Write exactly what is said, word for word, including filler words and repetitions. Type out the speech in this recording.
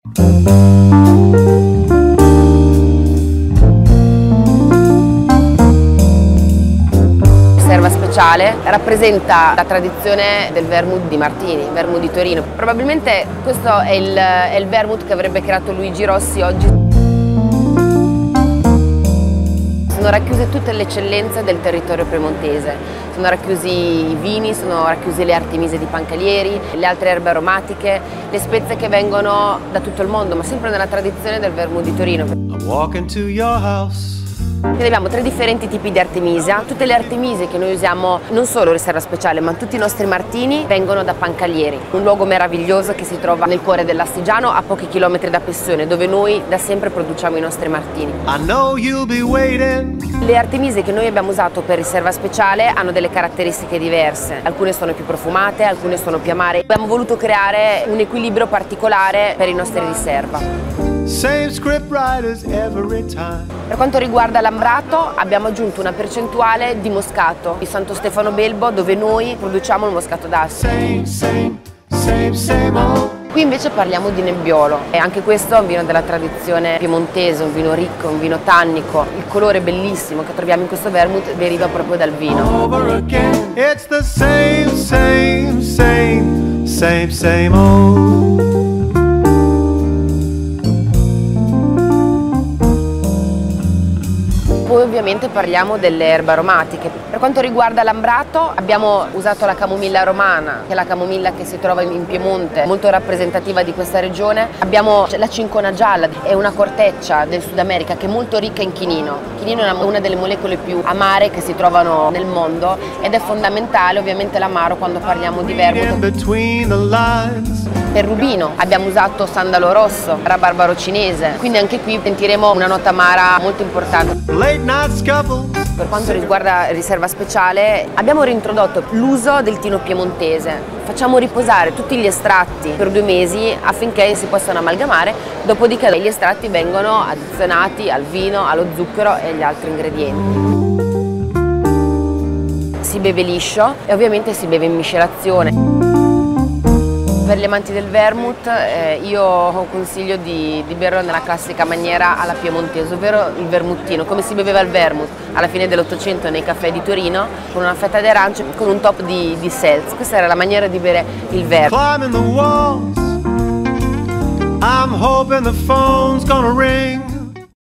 Riserva speciale rappresenta la tradizione del vermouth di Martini, vermouth di Torino. Probabilmente questo è il, è il vermouth che avrebbe creato Luigi Rossi oggi. Sono racchiuse tutte le eccellenze del territorio piemontese, sono racchiusi i vini, sono racchiuse le artemise di Pancalieri, le altre erbe aromatiche, le spezie che vengono da tutto il mondo, ma sempre nella tradizione del vermouth di Torino. Quindi abbiamo tre differenti tipi di artemisia. Tutte le artemisi che noi usiamo, non solo riserva speciale, ma tutti i nostri martini vengono da Pancalieri, un luogo meraviglioso che si trova nel cuore dell'Astigiano, a pochi chilometri da Pessone, dove noi da sempre produciamo i nostri martini. Le artemisi che noi abbiamo usato per riserva speciale hanno delle caratteristiche diverse. Alcune sono più profumate, alcune sono più amare. Abbiamo voluto creare un equilibrio particolare per i nostri riserva. Same script writers every time. Per quanto riguarda l'ambrato abbiamo aggiunto una percentuale di moscato di Santo Stefano Belbo, dove noi produciamo il moscato d'Asti. Same, same, same, same old. Qui invece parliamo di Nebbiolo, e anche questo è un vino della tradizione piemontese, un vino ricco, un vino tannico. Il colore bellissimo che troviamo in questo vermouth deriva proprio dal vino. It's the same, same, same, same, same old. Poi ovviamente parliamo delle erbe aromatiche. Per quanto riguarda l'ambrato abbiamo usato la camomilla romana, che è la camomilla che si trova in Piemonte, molto rappresentativa di questa regione. Abbiamo la cincona gialla, è una corteccia del Sud America che è molto ricca in chinino. Il chinino è una delle molecole più amare che si trovano nel mondo ed è fondamentale ovviamente l'amaro quando parliamo di vermouth. Per Rubino abbiamo usato sandalo rosso, rabarbaro cinese, quindi anche qui sentiremo una nota amara molto importante. Per quanto riguarda riserva speciale abbiamo reintrodotto l'uso del tino piemontese. Facciamo riposare tutti gli estratti per due mesi affinché si possano amalgamare, dopodiché gli estratti vengono addizionati al vino, allo zucchero e agli altri ingredienti. Si beve liscio e ovviamente si beve in miscelazione. Per gli amanti del vermouth eh, io consiglio di, di berlo nella classica maniera alla piemontese, ovvero il vermuttino, come si beveva il vermouth alla fine dell'Ottocento nei caffè di Torino, con una fetta di arance, con un top di, di seltz. Questa era la maniera di bere il vermouth.